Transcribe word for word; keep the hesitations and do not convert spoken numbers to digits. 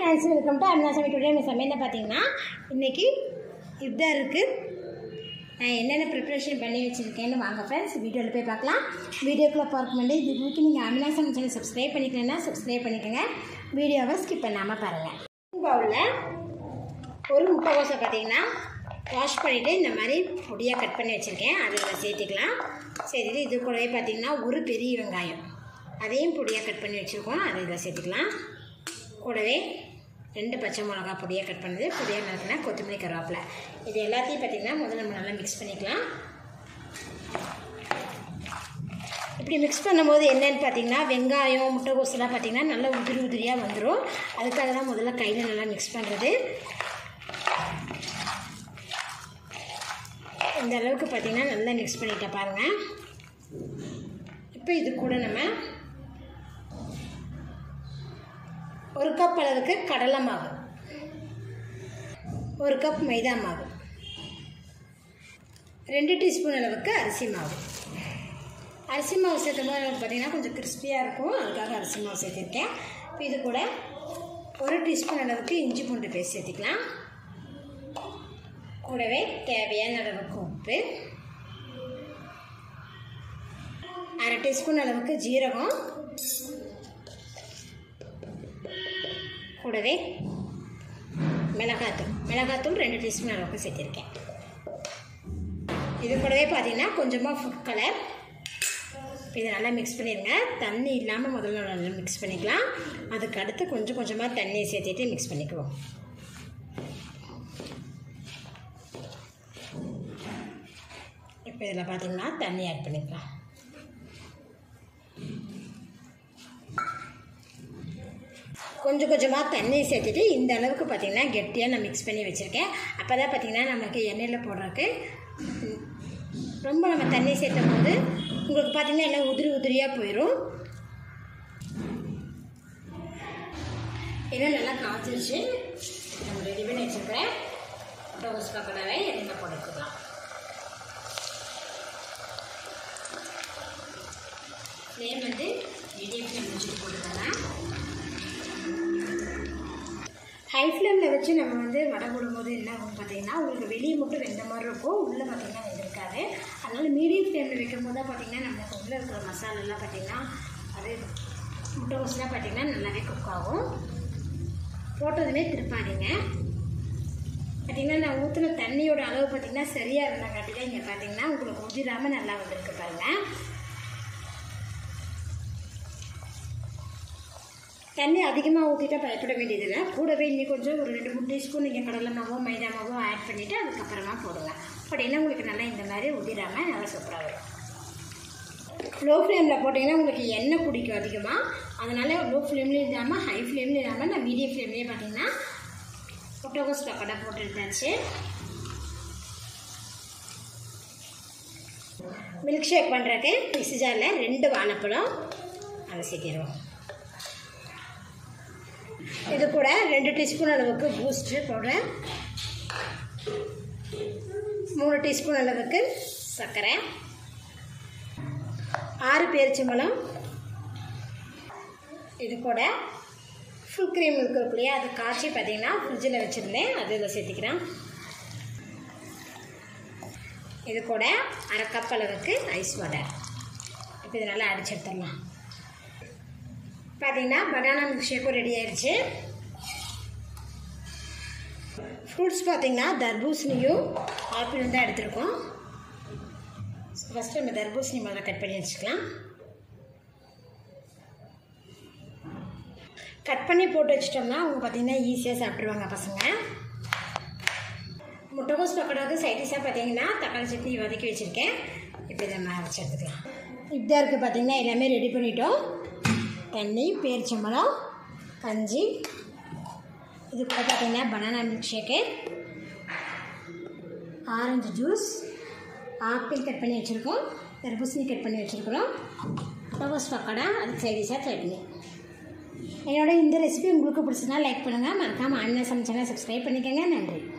Friends welcome to Amina समी today मैं समेत பார்த்தீங்கன்னா இன்னைக்கு இஃப்தாருக்கு நான் என்னென்ன ப்ரிப்பரேஷன் பண்ணி வச்சிருக்கேன்னு வாங்க फ्रेंड्स வீடியோல போய் பார்க்கலாம். வீடியோக்குள்ள பார்க்க முன்னாடி இதுக்கு நீங்க அमीना समी சேனல் சப்ஸ்கிரைப் பண்ணிக்கலனா சப்ஸ்கிரைப் பண்ணிக்கங்க. வீடியோவை ஸ்கிப் பண்ணாம பாருங்க. பவுல்ல ஒரு முட்டைகோஸை பார்த்தீங்கன்னா வாஷ் பண்ணிட்டு இந்த மாதிரி பொடியா கட் பண்ணி வச்சிருக்கேன். அதை சேர்த்துக்கலாம். சேர்த்துட்டு இது கூடவே பார்த்தீங்கன்னா ஒரு பெரிய வெங்காயம் அதையும் பொடியா கட் பண்ணி வச்சிருக்கோம். அதை இதில் சேர்த்துக்கலாம். கூடவே ரெண்டு பச்சை மிளகா பொடியாக கட் பண்ணது பொடியாக நறுக்கினா கொத்தமல்லி கருவேப்பிலை இது எல்லாத்தையும் பார்த்திங்கன்னா முதல்ல நம்ம நல்லா மிக்ஸ் பண்ணிக்கலாம். இப்படி மிக்ஸ் பண்ணும்போது என்னென்னு பார்த்திங்கன்னா வெங்காயம் முட்டைகோஸெல்லாம் பார்த்திங்கன்னா நல்லா உதிரி உதிரியாக வந்துடும். அதுக்காக தான் முதல்ல கையில் நல்லா மிக்ஸ் பண்ணுறது. இந்த அளவுக்கு பார்த்திங்கன்னா நல்லா மிக்ஸ் பண்ணிட்டேன் பாருங்கள். இப்போ இது கூட நம்ம ஒரு கப் அளவுக்கு கடலை மாவு, ஒரு கப் மைதா மாவு, ரெண்டு டீஸ்பூன் அளவுக்கு அரிசி மாவு. அரிசி மாவு சேர்த்தும் போது பார்த்திங்கன்னா கொஞ்சம் கிறிஸ்பியாக இருக்கும். அதுக்காக அரிசி மாவு சேர்த்துருக்கேன். இப்போ இது கூட ஒரு டீஸ்பூன் அளவுக்கு இஞ்சி பூண்டு பேஸ்ட் சேர்த்துக்கலாம். கூடவே தேவையான அளவுக்கு உப்பு, அரை டீஸ்பூன் அளவுக்கு ஜீரகம், கூடவே மிளகாத்தூள் மிளகாத்தூள் ரெண்டு டீஸ்பூன் அளவுக்கு சேர்த்திருக்கேன். இது கூடவே பார்த்தீங்கன்னா கொஞ்சமாக ஃபுட் கலர். இதை நல்லா மிக்ஸ் பண்ணிடுங்க. தண்ணி இல்லாமல் முதல்ல நல்லா மிக்ஸ் பண்ணிக்கலாம். அதுக்கு அடுத்து கொஞ்சம் கொஞ்சமாக தண்ணியை சேர்த்துட்டு மிக்ஸ் பண்ணிக்குவோம். இப்போ இதில் பார்த்தீங்கன்னா தண்ணி ஆட் பண்ணிக்கலாம். கொஞ்சம் கொஞ்சமாக தண்ணி சேர்த்துட்டு இந்த அளவுக்கு பார்த்திங்கன்னா கெட்டியாக நான் மிக்ஸ் பண்ணி வச்சுருக்கேன். அப்போ தான் பார்த்திங்கன்னா நமக்கு எண்ணெயில் போடுறதுக்கு ரொம்ப நம்ம தண்ணி சேர்த்தும் போது உங்களுக்கு பார்த்திங்கன்னா எல்லாம் உதிரி உதிரியாக போயிடும். எல்லாம் நல்லா காய்ச்சிருச்சு. நம்ம ரெடி பண்ணி வச்சுருக்கிறேன் முட்டைகோஸ் பக்கோடாவை எண்ணெயில் போட்டுக்கலாம். ஃப்ளேம் வந்து மீடியம் ஃப்ளேம் வச்சுட்டு போட்டுக்கலாம். ஹை ஃப்ளேமில் வச்சு நம்ம வந்து வடை போடும்போது என்ன ஆகும் பார்த்தீங்கன்னா உங்களுக்கு வெளியே மட்டும் வெந்த மாதிரி இருக்கும், உள்ளே பார்த்திங்கன்னா வெந்திருக்காது. அதனால் மீடியம் ஃப்ளேமில் வைக்கும் போது தான் பார்த்திங்கன்னா நம்மளுக்கு உள்ளே இருக்கிற மசாலெல்லாம் பார்த்திங்கன்னா அது முட்டைகோஸ்லாம் பார்த்திங்கன்னா நல்லாவே குக் ஆகும். போட்டதுமே திருப்பாதீங்க. பார்த்திங்கன்னா நான் ஊற்றின தண்ணியோட அளவு பார்த்திங்கன்னா சரியாக இருந்தாங்காட்டி தான் இங்கே பார்த்திங்கன்னா உங்களுக்கு உதிராமல் நல்லா வந்திருக்கு பாருங்கள். தண்ணி அதிகமாக ஊற்றிட்டா பயப்பட வேண்டியதில்லை. கூடவே இன்னும் கொஞ்சம் ஒரு ரெண்டு மூணு டீஸ்பூன் நீங்கள் கடலை மாவோ மைதா மாவோ ஆட் பண்ணிவிட்டு அதுக்கப்புறமா போடுங்க. அப்படின்னா உங்களுக்கு நல்லா இந்த மாதிரி உதிராமல் நல்லா சூப்பராக வரும். லோ ஃப்ளேமில் போட்டிங்கன்னா உங்களுக்கு எண்ணெய் பிடிக்கும் அதிகமாக. அதனால் லோ ஃப்ளேம்லேயும் இல்லாமல் ஹை ஃப்ளேம்லேயும் இல்லாமல் நான் மீடியம் ஃப்ளேம்லேயே பார்த்தீங்கன்னா முட்டைகோஸ் பக்கோடா போட்டு எடுத்தாச்சு. மில்க் ஷேக் பண்ணுறதுக்கு மிக்ஸி ஜாரில் ரெண்டு வாழைப்பழம் அதை சேர்த்திடுவோம். இது கூட ரெண்டு டீஸ்பூன் அளவுக்கு பூஸ்ட்டு பவுடர், மூணு டீஸ்பூன் அளவுக்கு சர்க்கரை, ஆறு பேரிச்சம்பழம், இது கூட ஃபுல் க்ரீம் இருக்கு இல்லையா அது காய்ச்சி பார்த்தீங்கன்னா ஃப்ரிட்ஜில் வச்சுருந்தேன். அது இதில் சேர்த்திக்கிறேன். இது கூட அரை கப் அளவுக்கு ஐஸ் வாட்டர். இப்போ இது நல்லா அடிச்சு எடுத்துடலாம். பார்த்தீங்கன்னா பனானா மில்க் ஷேக்கும் ரெடி ஆயிடுச்சு. ஃப்ரூட்ஸ் பார்த்தீங்கன்னா தர்பூசணியும் ஆப்பிளும் தான் எடுத்துருக்கோம். ஃபஸ்ட்டு நம்ம தர்பூசணி முதல்ல கட் பண்ணி வச்சுக்கலாம். கட் பண்ணி போட்டு வச்சிட்டோம்னா அவங்க பார்த்தீங்கன்னா ஈஸியாக சாப்பிட்ருவாங்க பசங்க. முட்டைகோஸ் பக்கோடாவுக்கு சைடிஷாக பார்த்தீங்கன்னா தக்காளி சட்னி வதக்கி வச்சுருக்கேன். இப்போ இதை நம்ம அரைச்சி எடுத்துக்கலாம். இப்படிதான் இருக்குது பார்த்தீங்கன்னா எல்லாமே ரெடி பண்ணிட்டோம். தண்ணி, பேரிச்சம்பழம், கஞ்சி, இது கூட பார்த்திங்கன்னா banana milk shake, orange juice, apple cut பண்ணி வச்சுருக்கோம், தர்பூசணி கட் பண்ணி வச்சுருக்கிறோம், முட்டைகோஸ் பக்கோடா, அதுக்கு சைடிஷாக சட்னி. என்னோட இந்த ரெசிபி உங்களுக்கு பிடிச்சதுனா லைக் பண்ணுங்கள். மறக்காமல் அண்ணா சமைச்சேன்னா சப்ஸ்கிரைப் பண்ணிக்கோங்க. நன்றி.